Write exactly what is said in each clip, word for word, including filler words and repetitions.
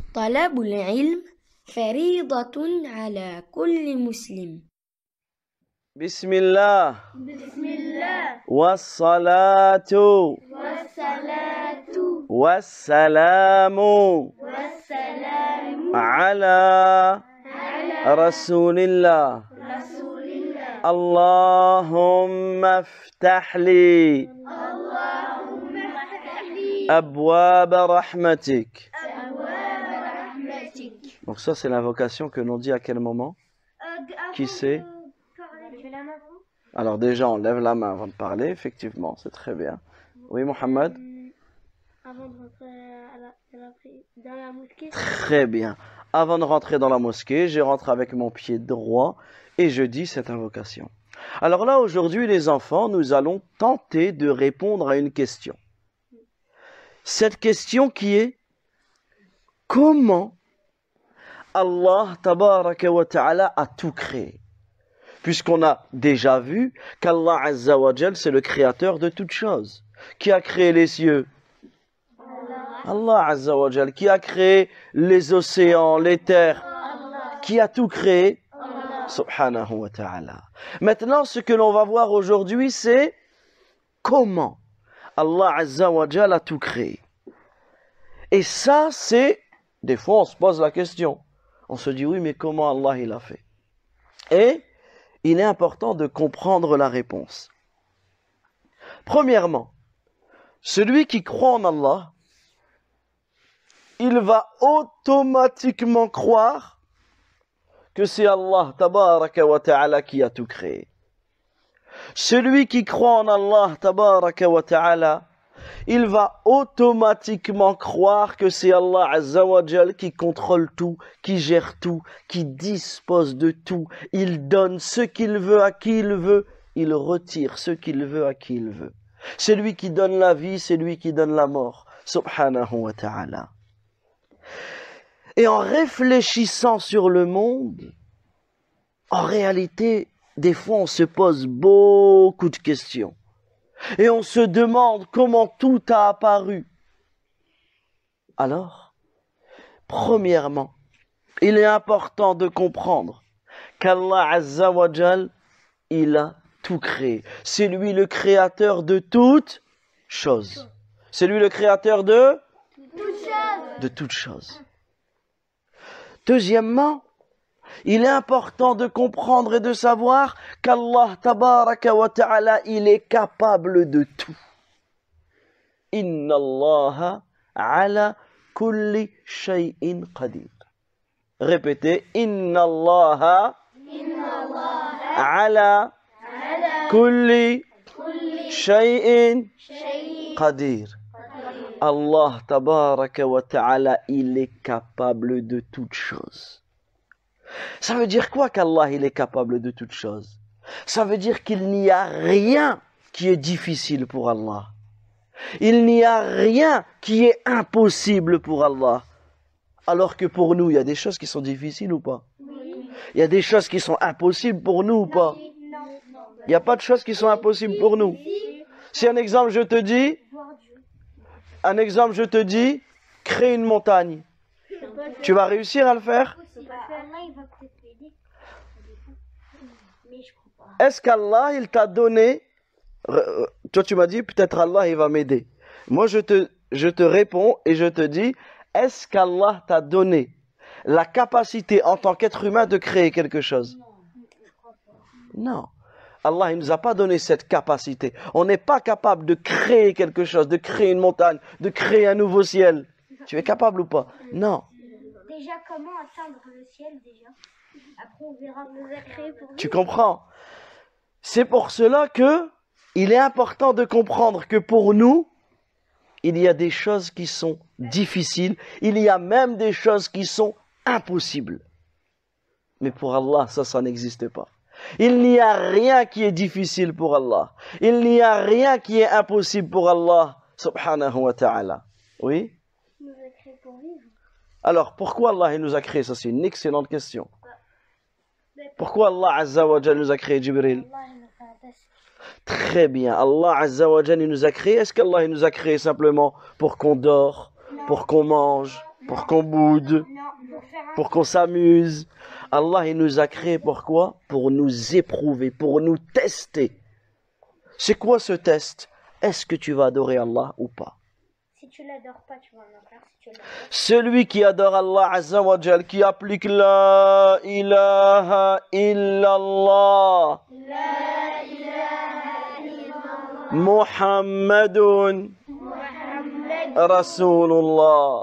طلب العلم فريضة على كل مسلم. بسم الله. بسم الله. والصلاة. والصلاة. والسلام. والسلام. على. على. رسول الله. رسول الله. اللهم افتح لي. اللهم افتح لي. أبواب رحمتك. أبواب رحمتك. Donc ça c'est l'invocation que l'on dit à quel moment? Qui sait? Alors déjà on lève la main avant de parler, effectivement, c'est très bien. Oui Mohamed? Avant de rentrer à la, à la, dans la mosquée. Très bien. Avant de rentrer dans la mosquée, je rentre avec mon pied droit et je dis cette invocation. Alors là aujourd'hui les enfants, nous allons tenter de répondre à une question. Cette question qui est: comment Allah tabaraka wa ta'ala a tout créé? Puisqu'on a déjà vu qu'Allah Azza wa Jal, c'est le créateur de toutes choses. Qui a créé les cieux? Allah Azza wa Jal. Qui a créé les océans, les terres? Qui a tout créé? Subhanahu wa ta'ala. Maintenant, ce que l'on va voir aujourd'hui, c'est comment Allah Azza wa Jal a tout créé. Et ça, c'est... Des fois, on se pose la question. On se dit, oui, mais comment Allah il a fait? Et il est important de comprendre la réponse. Premièrement, celui qui croit en Allah, il va automatiquement croire que c'est Allah tabaraka wa ta'ala qui a tout créé. Celui qui croit en Allah tabaraka wa ta'ala, il va automatiquement croire que c'est Allah Azza wa Jal qui contrôle tout, qui gère tout, qui dispose de tout. Il donne ce qu'il veut à qui il veut, il retire ce qu'il veut à qui il veut. C'est lui qui donne la vie, c'est lui qui donne la mort. Subhanahu wa ta'ala. Et en réfléchissant sur le monde, en réalité, des fois on se pose beaucoup de questions. Et on se demande comment tout a apparu. Alors, premièrement, il est important de comprendre qu'Allah Azza wa Jal, il a tout créé. C'est lui le créateur de toutes choses. C'est lui le créateur de de toutes choses. Deuxièmement, il est important de comprendre et de savoir qu'Allah tabaraka wa ta'ala, il est capable de tout. Inna Allaha ala kulli shay'in qadir. Répétez, Inna Allaha ala kulli shay'in qadir. Allah tabaraka wa ta'ala, il est capable de toutes choses. Ça veut dire quoi qu'Allah il est capable de toutes choses? Ça veut dire qu'il n'y a rien qui est difficile pour Allah. Il n'y a rien qui est impossible pour Allah. Alors que pour nous, il y a des choses qui sont difficiles ou pas? Oui. Il y a des choses qui sont impossibles pour nous ou pas? Non. Il n'y a pas de choses qui sont impossibles pour nous. Si un exemple je te dis, un exemple je te dis, crée une montagne. Tu vas réussir à le faire? Est-ce qu'Allah il t'a donné, toi tu m'as dit peut-être Allah il va m'aider. Moi je te, je te réponds et je te dis, est-ce qu'Allah t'a donné la capacité en tant qu'être humain de créer quelque chose? Non. Allah il nous a pas donné cette capacité. On n'est pas capable de créer quelque chose, de créer une montagne, de créer un nouveau ciel. Tu es capable ou pas? Non. Déjà, comment atteindre le ciel déjà? Après, on verra nous a créé pour nous. Tu comprends? C'est pour cela que il est important de comprendre que pour nous, il y a des choses qui sont difficiles. Il y a même des choses qui sont impossibles. Mais pour Allah, ça, ça n'existe pas. Il n'y a rien qui est difficile pour Allah. Il n'y a rien qui est impossible pour Allah, subhanahu wa ta'ala. Oui? Il nous a créé pour vivre. Alors, pourquoi Allah il nous a créé? Ça, c'est une excellente question. Pourquoi Allah Azza wa Jal nous a créé, Jibril? Très bien. Allah Azza wa Jal il nous a créé. Est-ce qu'Allah il nous a créé simplement pour qu'on dort, pour qu'on mange? pour qu'on boude, Non, pour faire un... pour qu'on s'amuse. Allah, il nous a créés pourquoi? Pour nous éprouver, pour nous tester. C'est quoi ce test? Est-ce que tu vas adorer Allah ou pas? Si tu l'adores pas, tu vas en enfer. Si tu l'adores, Celui qui adore Allah Azza wa Jal, qui applique la ilaha illallah, Muhammadun Rasulullah,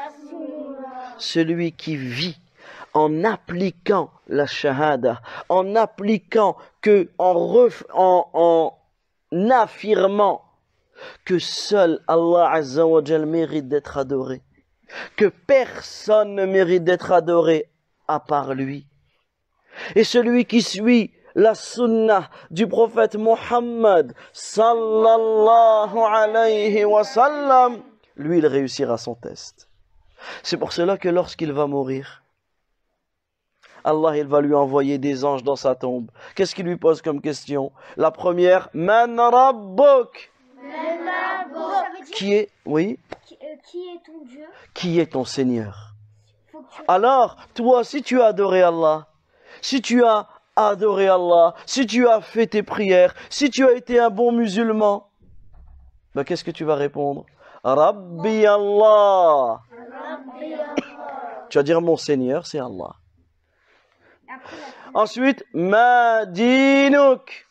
celui qui vit en appliquant la shahada, en appliquant que, en, ref, en, en affirmant que seul Allah Azza wa Jal mérite d'être adoré, que personne ne mérite d'être adoré à part lui. Et celui qui suit la sunnah du prophète Muhammad sallallahu alayhi wa sallam, lui il réussira son test. C'est pour cela que lorsqu'il va mourir, Allah il va lui envoyer des anges dans sa tombe. Qu'est-ce qu'il lui pose comme question? La première, Man Rabbuk? Qui est, oui, qui, euh, qui est ton Dieu? qui est ton Seigneur? Faut que tu... Alors, toi, si tu as adoré Allah, si tu as adoré Allah, si tu as fait tes prières, si tu as été un bon musulman, ben, qu'est-ce que tu vas répondre? Rabbi Allah. Tu vas dire mon Seigneur, c'est Allah. Après, la... Ensuite, ma dinuk.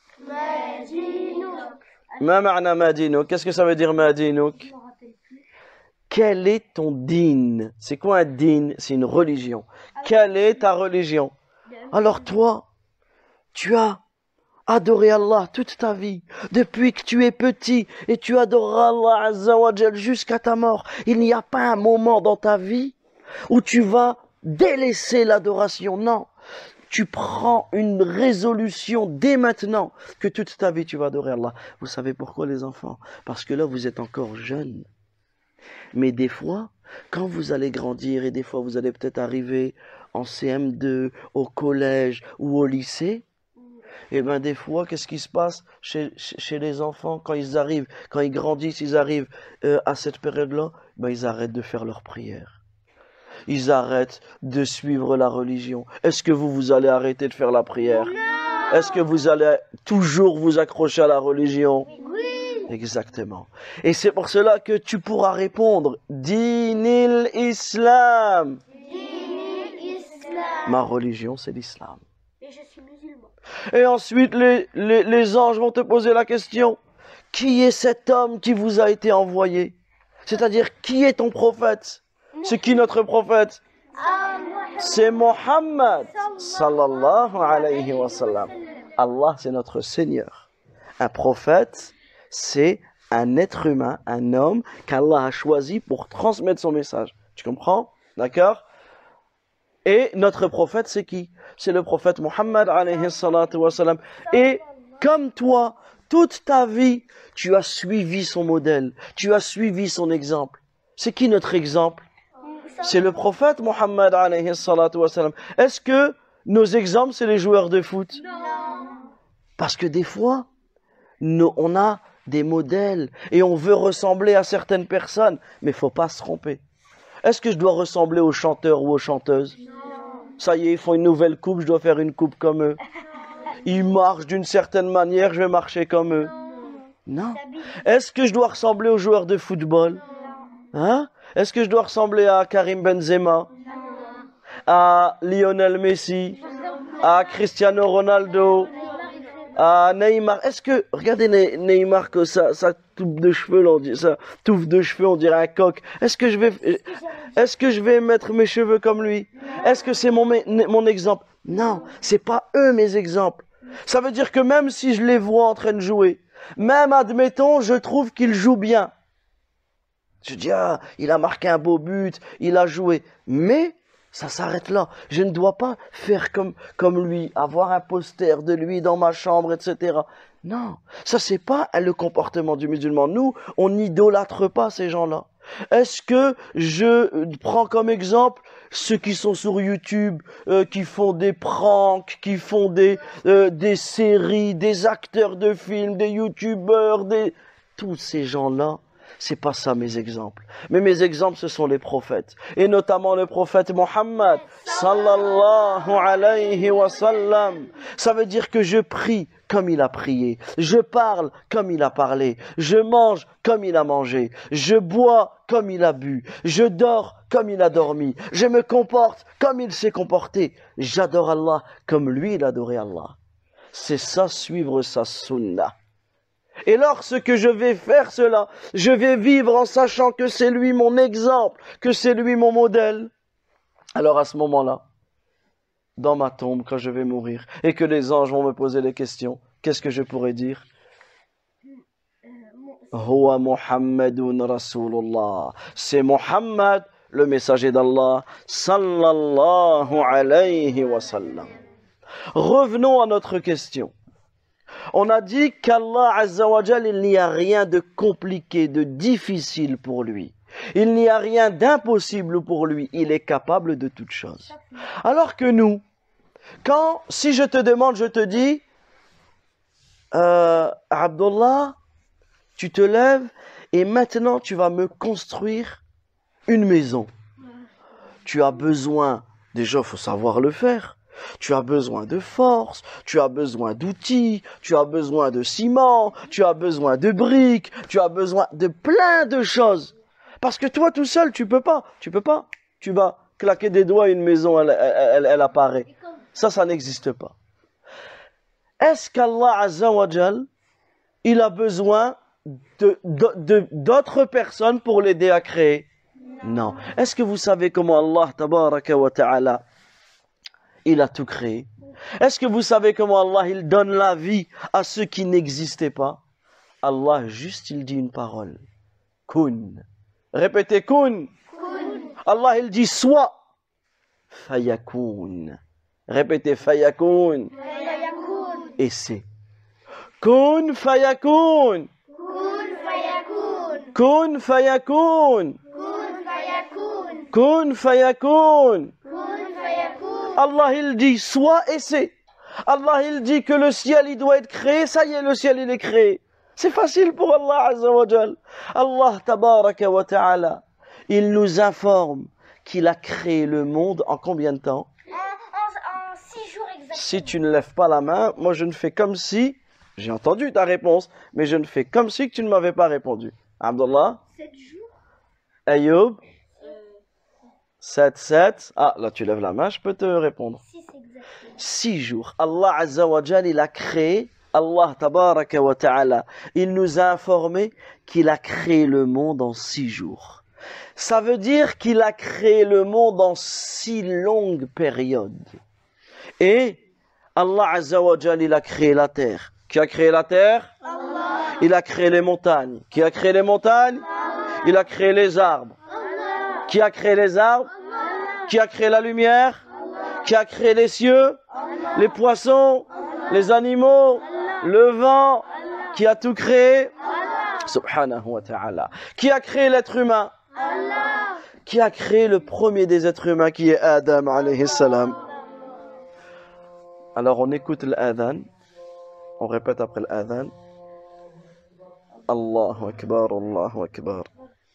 Ma ma'na ma dinuk. Qu'est-ce que ça veut dire ma dinuk? Je me rappelle plus. Quel est ton din? C'est quoi un din? C'est une religion. Quelle est ta religion? Alors toi, tu as adoré Allah toute ta vie, depuis que tu es petit, et tu adoreras Allah Azza wa Jal jusqu'à ta mort. Il n'y a pas un moment dans ta vie où tu vas délaisser l'adoration. Non, tu prends une résolution dès maintenant que toute ta vie tu vas adorer Allah. Vous savez pourquoi les enfants? Parce que là vous êtes encore jeunes. Mais des fois, quand vous allez grandir et des fois vous allez peut-être arriver en C M deux, au collège ou au lycée, et bien des fois, qu'est-ce qui se passe chez, chez les enfants quand ils arrivent, quand ils grandissent, ils arrivent euh, à cette période-là, ben ils arrêtent de faire leurs prières. Ils arrêtent de suivre la religion. Est-ce que vous, vous allez arrêter de faire la prière? Est-ce que vous allez toujours vous accrocher à la religion? Oui. Exactement. Et c'est pour cela que tu pourras répondre Dinil Islam. Ma religion, c'est l'islam. Et je suis musulman. Et ensuite, les, les, les anges vont te poser la question. Qui est cet homme qui vous a été envoyé? C'est-à-dire, qui est ton prophète? C'est qui notre prophète? C'est Mohammed sallallahu alayhi wa sallam. Allah, c'est notre Seigneur. Un prophète, c'est un être humain, un homme qu'Allah a choisi pour transmettre son message. Tu comprends? D'accord? Et notre prophète, c'est qui? C'est le prophète Muhammad alayhi salatu wa sallam. Et comme toi, toute ta vie, tu as suivi son modèle, tu as suivi son exemple. C'est qui notre exemple? C'est le prophète Muhammad alayhi salatu wa sallam. Est-ce que nos exemples, c'est les joueurs de foot? Non. Parce que des fois, nous, on a des modèles et on veut ressembler à certaines personnes, mais il ne faut pas se tromper. Est-ce que je dois ressembler aux chanteurs ou aux chanteuses? Non. Ça y est, ils font une nouvelle coupe, je dois faire une coupe comme eux. Ils marchent d'une certaine manière, je vais marcher comme eux. Non. Est-ce que je dois ressembler aux joueurs de football? Hein? Est-ce que je dois ressembler à Karim Benzema? À Lionel Messi? À Cristiano Ronaldo? À Neymar? Est-ce que, regardez Ne- Neymar, que ça, ça touffe de cheveux, là, on dit, ça touffe de cheveux, on dirait un coq. Est-ce que je vais, est-ce que je vais mettre mes cheveux comme lui? Est-ce que c'est mon, mon exemple? Non, c'est pas eux mes exemples. Ça veut dire que même si je les vois en train de jouer, même admettons, je trouve qu'ils jouent bien. Je dis, ah, il a marqué un beau but, il a joué. Mais, ça s'arrête là. Je ne dois pas faire comme, comme lui, avoir un poster de lui dans ma chambre, et cetera. Non, ça c'est pas le comportement du musulman. Nous, on n'idolâtre pas ces gens-là. Est-ce que je prends comme exemple ceux qui sont sur YouTube, euh, qui font des pranks, qui font des, euh, des séries, des acteurs de films, des youtubeurs, des... tous ces gens-là, C'est pas ça mes exemples. Mais mes exemples, ce sont les prophètes. Et notamment le prophète Mohammed, sallallahu alayhi wa sallam. Ça veut dire que je prie comme il a prié. Je parle comme il a parlé. Je mange comme il a mangé. Je bois comme il a bu. Je dors comme il a dormi. Je me comporte comme il s'est comporté. J'adore Allah comme lui il adorait Allah. C'est ça, suivre sa sunnah. Et lorsque je vais faire cela, je vais vivre en sachant que c'est lui mon exemple, que c'est lui mon modèle. Alors à ce moment-là, dans ma tombe, quand je vais mourir, et que les anges vont me poser des questions, qu'est-ce que je pourrais dire? Huwa Muhammadun Rasulullah. C'est Muhammad, le messager d'Allah, sallallahu alayhi wa sallam. Revenons à notre question. On a dit qu'Allah Azza wa Jal, il n'y a rien de compliqué, de difficile pour lui. Il n'y a rien d'impossible pour lui. Il est capable de toutes choses. Alors que nous, quand, si je te demande, je te dis, euh, Abdullah, tu te lèves et maintenant tu vas me construire une maison. Tu as besoin, déjà il faut savoir le faire. Tu as besoin de force, tu as besoin d'outils, tu as besoin de ciment, tu as besoin de briques, tu as besoin de plein de choses. Parce que toi tout seul, tu peux pas, tu peux pas. Tu vas claquer des doigts, une maison, elle, elle, elle, elle apparaît. Ça, ça n'existe pas. Est-ce qu'Allah Azza wa Jal, il a besoin de, de, de, d'autres personnes pour l'aider à créer? Non. Est-ce que vous savez comment Allah tabaraka wa ta'ala, il a tout créé? Est-ce que vous savez comment Allah, il donne la vie à ceux qui n'existaient pas? Allah, juste, il dit une parole. Kun. Répétez kun. Kun. Allah, il dit soit. Fayakun. Répétez fayakun. Fayakun. Et c'est. Kun fayakun. Kun fayakun. Kun fayakun. Kun fayakun. Allah, il dit soit et c'est. Allah, il dit que le ciel, il doit être créé. Ça y est, le ciel, il est créé. C'est facile pour Allah Azza wa Jal. Allah tabaraka wa ta'ala, il nous informe qu'il a créé le monde en combien de temps? En, en, en six jours exactement. Si tu ne lèves pas la main, moi je ne fais comme si, j'ai entendu ta réponse, mais je ne fais comme si que tu ne m'avais pas répondu. Abdullah? Sept jours. Ayoub? sept, sept. Ah, là tu lèves la main, je peux te répondre. six exactement. six jours. Allah Azza wa Jal, il a créé, Allah tabaraka wa ta'ala, il nous a informé qu'il a créé le monde en six jours. Ça veut dire qu'il a créé le monde en si longue période. Et Allah Azza wa Jal, il a créé la terre. Qui a créé la terre? Allah. Il a créé les montagnes. Qui a créé les montagnes? Allah. Il a créé les arbres. Allah. Qui a créé les arbres? Allah. Qui a créé la lumière? Allah. Qui a créé les cieux? Allah. Les poissons? Allah. Les animaux? Allah. Le vent? Allah. Qui a tout créé? Allah. Subhanahu wa ta'ala. Qui a créé l'être humain? Allah. Qui a créé le premier des êtres humains qui est Adam alayhi salam? Alors on écoute l'adhan, on répète après l'adhan. Allahu Akbar, Allahu Akbar.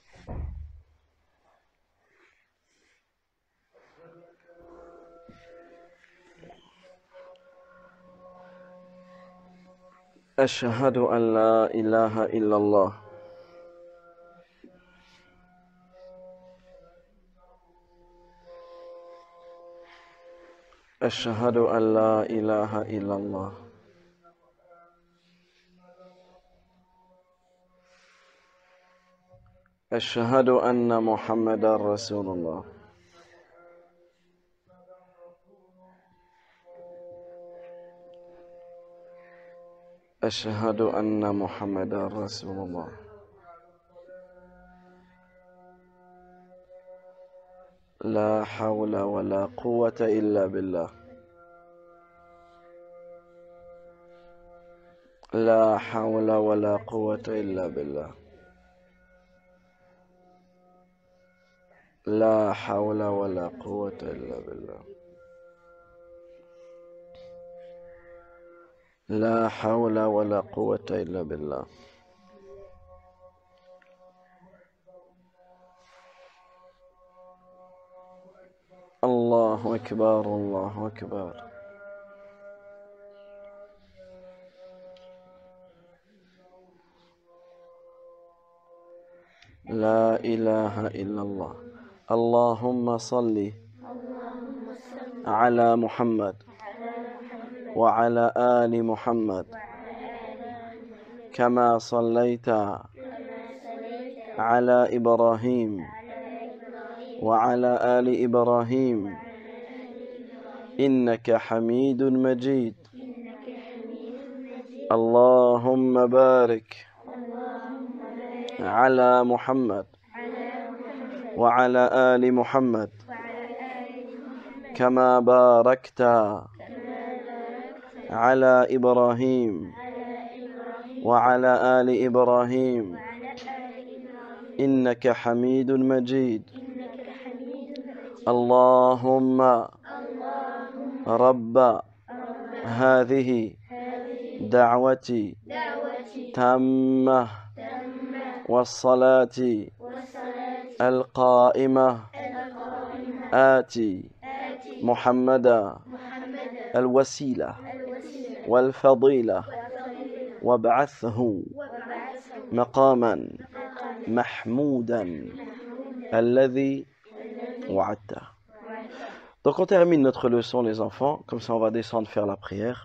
Ashhadu an la ilaha illallah. أشهد أن لا إله إلا الله أشهد أن محمدا رسول الله أشهد أن محمدا رسول الله لا حول ولا قوة إلا بالله لا حول ولا قوة إلا بالله لا حول ولا قوة إلا بالله لا حول ولا قوة إلا بالله Allahu Akbar, Allahu Akbar. La ilaha illallah. Allahumma salli ala Muhammad wa ala ali Muhammad kama sallaita ala Ibrahim wa ala ali Ibrahim innaka hamidun majid. Allahumma barik على محمد وعلى آل محمد كما باركت على إبراهيم وعلى آل إبراهيم إنك حميد مجيد. اللهم رب هذه دعوتي تامة والصلاة القائمة آتي محمدا الوسيلة والفضيلة وابعثه مقاما محمودا الذي وعدته. Donc on termine notre leçon les enfants, comme ça on va descendre faire la prière.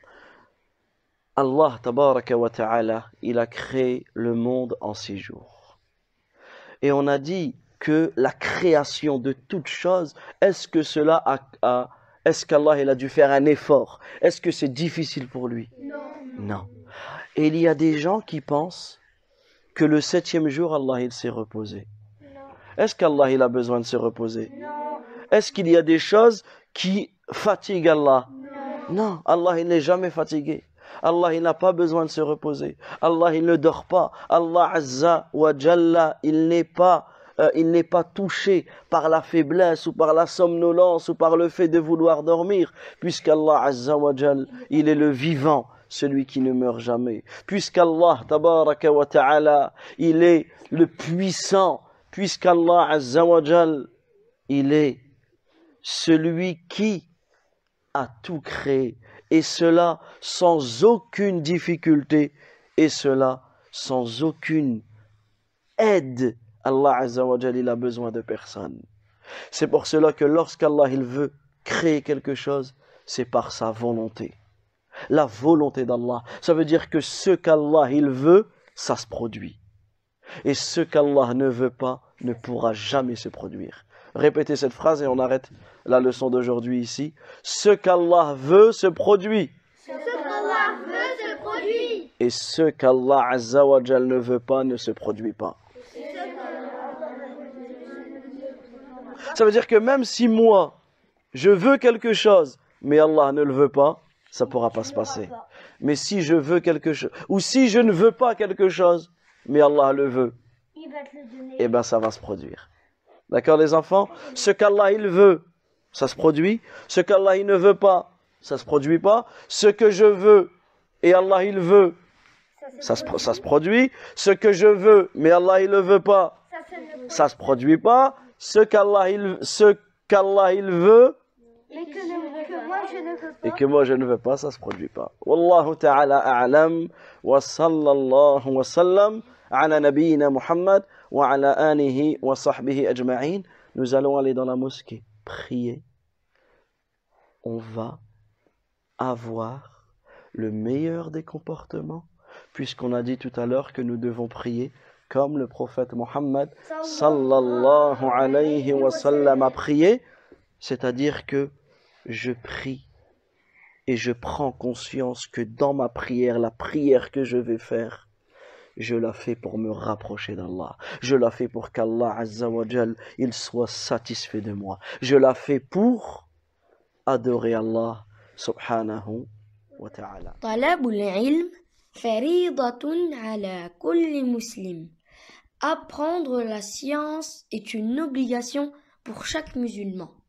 Allah tabaraka wa ta'ala, il a créé le monde en six jours. Et on a dit que la création de toute chose, est-ce que cela a, a est-ce qu'Allah il a dû faire un effort? Est-ce que c'est difficile pour lui? Non. Non. Et il y a des gens qui pensent que le septième jour, Allah il s'est reposé. Non. Est-ce qu'Allah il a besoin de se reposer? Non. Est-ce qu'il y a des choses qui fatiguent Allah? Non. Non, Allah il n'est jamais fatigué. Allah il n'a pas besoin de se reposer. Allah il ne dort pas. Allah Azza wa Jalla, il n'est pas, euh, il n'est pas touché par la faiblesse ou par la somnolence ou par le fait de vouloir dormir, puisqu'Allah Azza wa Jalla, il est le vivant, celui qui ne meurt jamais. Puisqu'Allah Tabaraka wa Ta'ala, il est le puissant, puisqu'Allah Azza wa Jalla, il est celui qui a tout créé. Et cela sans aucune difficulté, et cela sans aucune aide. Allah Azza wa Jalla, il a besoin de personne. C'est pour cela que lorsqu'Allah il veut créer quelque chose, c'est par sa volonté. La volonté d'Allah. Ça veut dire que ce qu'Allah il veut, ça se produit. Et ce qu'Allah ne veut pas, ne pourra jamais se produire. Répétez cette phrase et on arrête la leçon d'aujourd'hui ici. Ce qu'Allah veut se produit. Ce qu'Allah veut se produit. Et ce qu'Allah Azza wa Jal ne veut pas ne se produit pas. Ça veut dire que même si moi, je veux quelque chose, mais Allah ne le veut pas, ça ne pourra pas se passer. Mais si je veux quelque chose, ou si je ne veux pas quelque chose, mais Allah le veut, Il va te le donner. eh bien ça va se produire. D'accord les enfants? Ce qu'Allah il veut, ça se produit. Ce qu'Allah il ne veut pas, ça se produit pas. Ce que je veux et Allah il veut, ça se, ça se produit. Ce que je veux mais Allah il ne veut pas, Ça, ça ne ça se produit pas. Ce qu'Allah il, ce qu'Allah il veut Mais que, ne- que moi je ne veux pas. et que moi je ne veux pas, ça se produit pas. Wallahu ta'ala a'lam wa sallallahu wa sallam ala nabiyyina Muhammad wa ala alihi wa sahbihi ajma'in. Nous allons aller dans la mosquée prier. On va avoir le meilleur des comportements, puisqu'on a dit tout à l'heure que nous devons prier comme le prophète Mohammed sallallahu alayhi wa sallam a prié, c'est-à-dire que je prie et je prends conscience que dans ma prière, la prière que je vais faire, je la fais pour me rapprocher d'Allah. Je la fais pour qu'Allah Azza wa Jal, il soit satisfait de moi. Je la fais pour adorer Allah subhanahu wa ta'ala. طلب العلم فريضة على كل مسلم. Apprendre la science est une obligation pour chaque musulman.